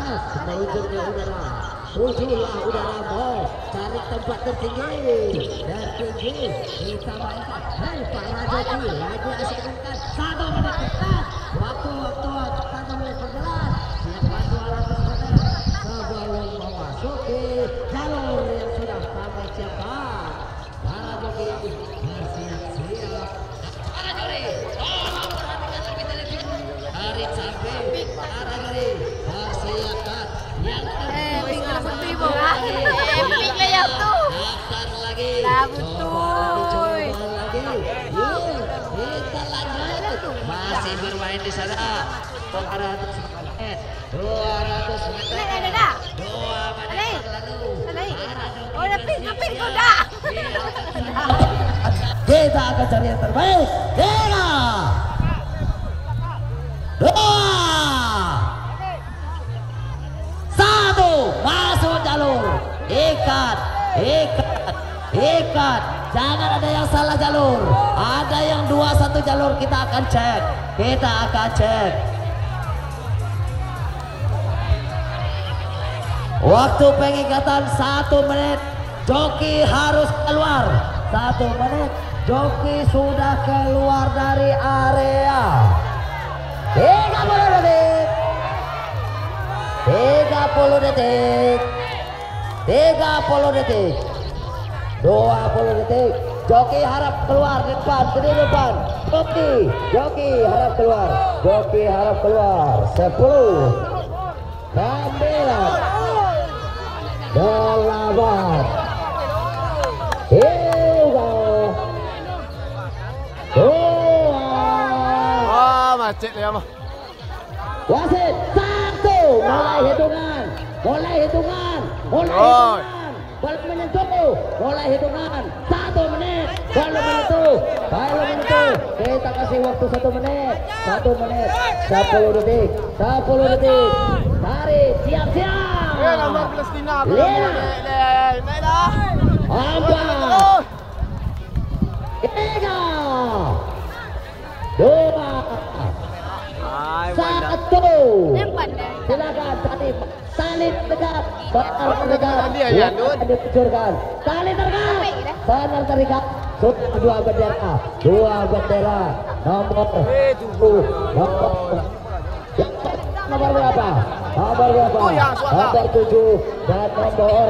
atas menuju ke udara. Tujulah udara bos, cari tempat tertinggi. Kita mainkan. Hei para joki, lagi asik angkat. 1 menit dekat. Waktu 1 menit berjalan. Siapa 200 meter sebelum memasuki jalur yang sudah kami siapkan. Para joki bersiap-siap. Para juri, tolong perhatikan lebih televisi. Tarik sampai para juri bersiapkan. Yang masih bermain di sana. 200 meter. 200 meter. 2 menit lalu. Kita akan cari yang terbaik. 3, 2, 1, masuk jalur. Ikat. Jangan ada yang salah jalur. Ada yang 2-1 jalur, kita akan cek. Waktu pengikatan 1 menit. Joki harus keluar. 1 menit. Joki sudah keluar dari area. 30 detik. 30 detik. 30 detik. 20 detik. Joki harap keluar di depan. Joki harap keluar. 10, 9, 8, 3, 2. Macet ya mah. Wasit 1. Mulai hitungan. Belum menyentuh. Mulai hitungan. 1 menit. Belum menyentuh. Kita kasih waktu 1 menit. 10 detik. Tarik. Siap. 5, 4, 3, 2, 1. Silakan salib tegap. Dikucurkan. Tali terikat. Dua bendera. Nomor berapa? Nomor 7 dan nomor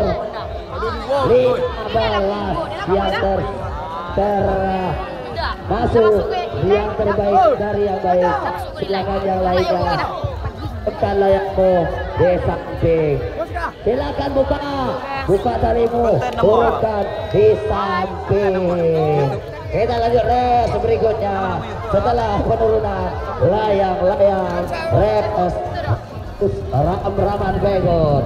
15 yang masuk yang terbaik dari yang baik. Silakan yang lainnya. Tekan layakmu di samping. Silakan buka talimu, turunkan di samping. Kita lanjut race berikutnya. Setelah penurunan layang race Raman Begon.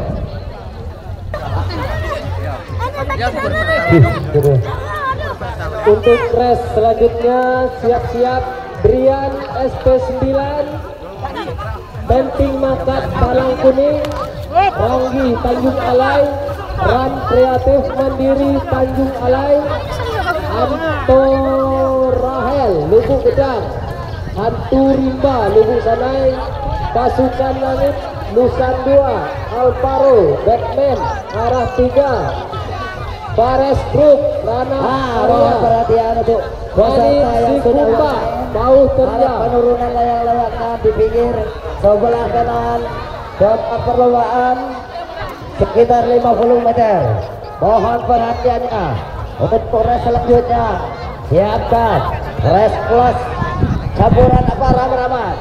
Untuk race selanjutnya siap-siap Brian SP9, Penting Makat Palang Kuning, Ranggi Tanjung Alai, Ram Kreatif Mandiri Tanjung Alai, Anto Rahel Lubuk Gedang, Hantu Rimba Lubuk Sanai, Pasukan Langit Nusan 2, Alvaro Batman arah 3, Bares Group Rana perhatian untuk peserta yang sudah mau terjang. Penurunan layak-layaknya di pinggir sebelah kanan tempat perlombaan sekitar 50 meter. Mohon perhatiannya untuk race selanjutnya. Siapkan race plus campuran apa Raman.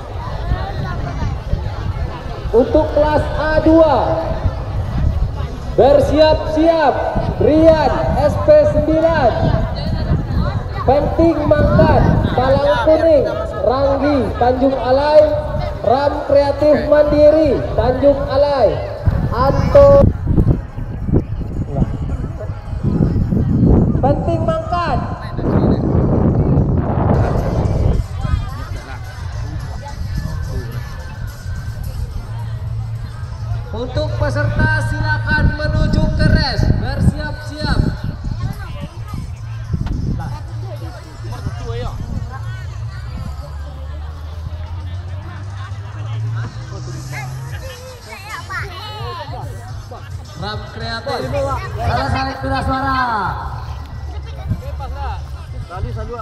Untuk kelas A2 bersiap-siap Brian SP9, Penting Mangkat Palang Kuning, Ranggi Tanjung Alai, Ram Kreatif Mandiri Tanjung Alai, Anto Penting Mangkat. Untuk peserta silakan menuju ke race, bersiap-siap. Ram kreatif. Selesai sudah suara. Tadi dua.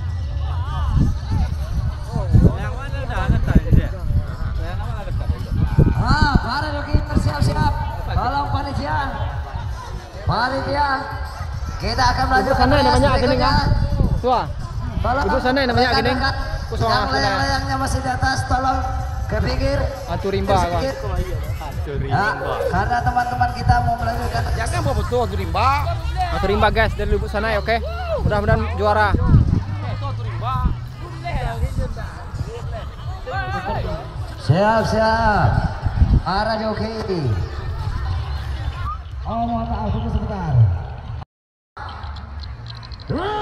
Para joki bersiap-siap. Tolong panitia. Panitia. Kita akan melanjutkan. Sana namanya Agening kan? Tua. Ibu sana namanya Agening. Yang layang-layangnya masih di atas, tolong ke pinggir. Aturimba kan. Ya, karena teman-teman kita mau melanjutkan. Jangan mau betul Aturimba. Aturimba guys dari ibu sana ya, oke. Mudah-mudahan juara. Siap-siap. Para joki. Oh, mohon maaf, tunggu sebentar. 2, 1.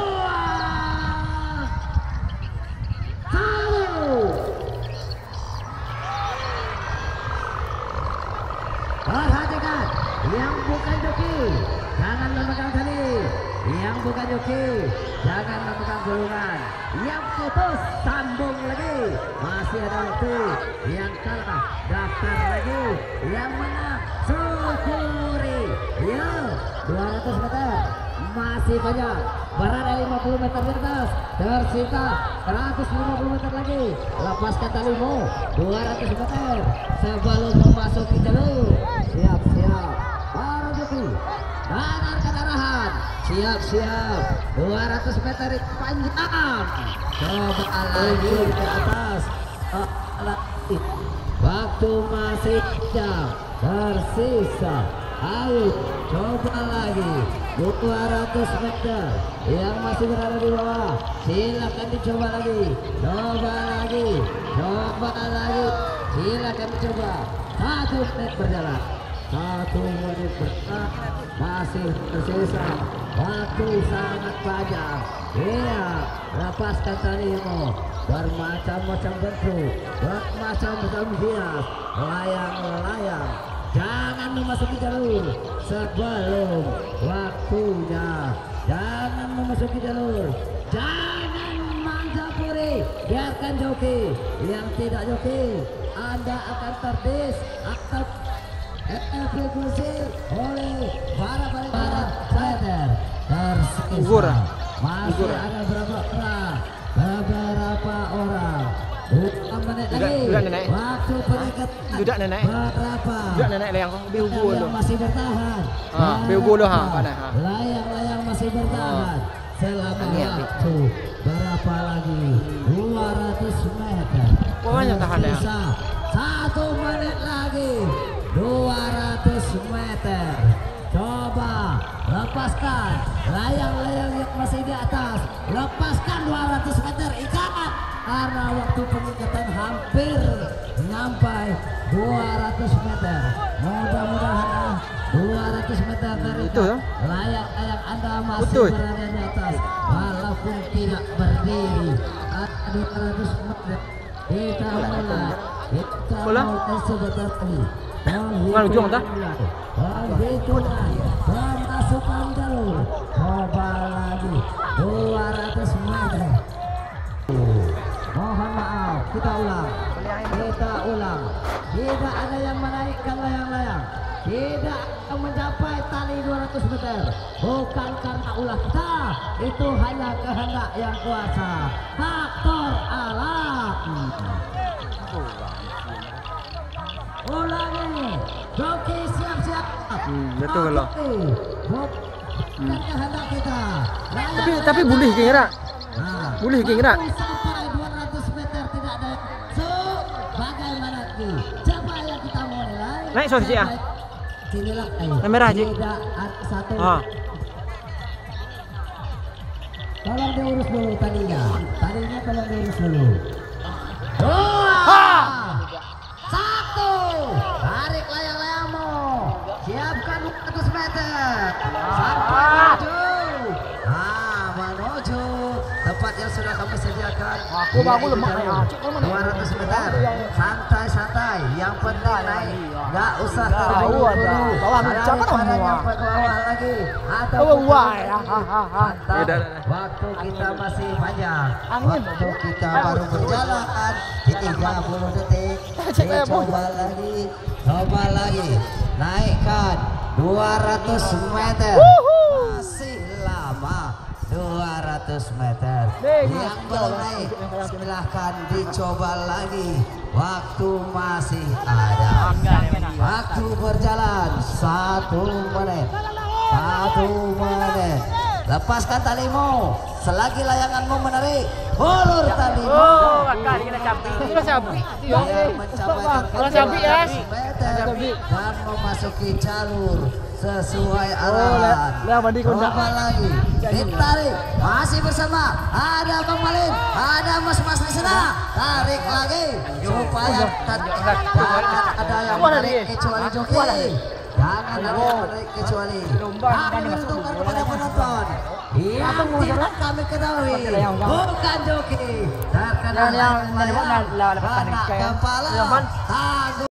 Perhatikan, yang bukan joki jangan memegang tali, yang bukan joki jangan memegang gulungan, yang putus sambung lagi, masih ada waktu, yang kalah daftar lagi, yang menang syukuri. Ya, 200 meter masih banyak, berada 50 meter di atas, tersisa 150 meter lagi, lepaskan talimu. 200 meter sebelum memasuki jalur. Siap-siap para joki, dengarkan arahan. Siap-siap, 200 meter panjang, coba lagi ke atas. Waktu masih jam tersisa. Ayo coba lagi 200 meter yang masih berada di bawah, silakan dicoba lagi, coba lagi, silakan dicoba. 1 menit berjalan, 1 menit berjalan, masih tersisa waktu sangat panjang. Iya, lepaskan talimu, bermacam-macam bentuk, bermacam-macam hias, layang-layang. Jangan memasuki jalur sebelum waktunya. Jangan memasuki jalur. Jangan mencampuri. Biarkan joki. Yang tidak joki, Anda akan terdis atau eksekusi oleh para fighter. Tersisa masih ada beberapa orang. 2 menit lagi. Waktu peningkat. Dudak nenek. Berapa? Dudak nenek layang biugu lu. Masih bertahan. Biugu lu ha, mana ha. Layang-layang masih bertahan. Selama waktu berapa lagi? 200 meter. Banyak tahan ya. 1 menit lagi. 200 meter. Coba lepaskan layang-layang yang masih di atas. Lepaskan 200 meter, ikat. Karena waktu pengikatan hampir sampai 200 meter. Mudah-mudahan 200 meter dari layak Anda masih berada di atas, walaupun tidak berdiri. 200 meter kita mulai. Kita mau sebentar lagi. Mana ujung dah? Begitulah pemasukan jalur. Coba lagi 200 meter. Mohon maaf, kita ulang. Tidak ada yang menaikkan layang-layang. Tidak akan mencapai tali 200 meter. Bukan karena ulah kita, itu hanya kehendak yang kuasa. Faktor alam. Ulangi, joki siap-siap. Betul lah. Bukan kehendak kita. Tapi boleh kira. Boleh kira. Sampai 200 meter tidak ada. So, bagaimana lagi? Siapa yang kita mau nilai? Naik sorsi ya. Sinilah merah aja. Tidak satu. Tolong diurus dulu tadinya. Tadinya tolong diurus dulu. 2, 1. Tarik layang-layangmu. Siapkan 200 meter. Sampai menuju tempat yang sudah kami sediakan. Aku bangun lemak ya. 200 meter. Santai-santai. Yang penting naik. Nggak usah terburu-buru. Daripada nyampe ke bawah lagi. Atau waktu kita masih panjang. Waktu kita baru berjalan 30 detik. Coba lagi. Naikkan. 200 meter. Masih lama. 200 meter. Yang belum naik silahkan dicoba lagi. Waktu masih ada. Waktu berjalan 1 menit. 1 menit. Lepaskan talimu. Selagi layanganmu menarik, ulur talimu. Itu sapi. Mencapai sapi ya. meter dan memasuki jalur sesuai arahan. Coba lagi, ditarik, masih bersama. Ada Bang Malin, ada Mas di sana. Tarik lagi supaya jangan ada yang menarik kecuali joki. Jangan ada yang menarik kecuali. Kami menentukan kepada penonton. Yang tidak kami ketahui bukan joki. Terkena anak kepala tangguh.